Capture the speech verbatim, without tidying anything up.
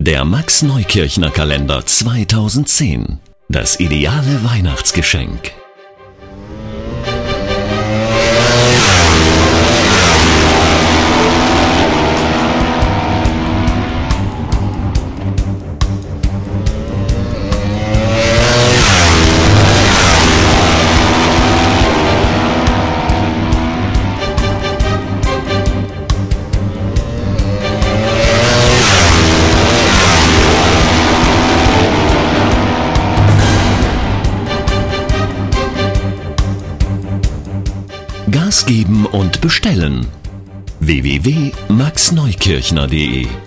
Der Max Neukirchner Kalender zweitausendzehn. Das ideale Weihnachtsgeschenk. Gas geben und bestellen. w w w punkt max neukirchner punkt de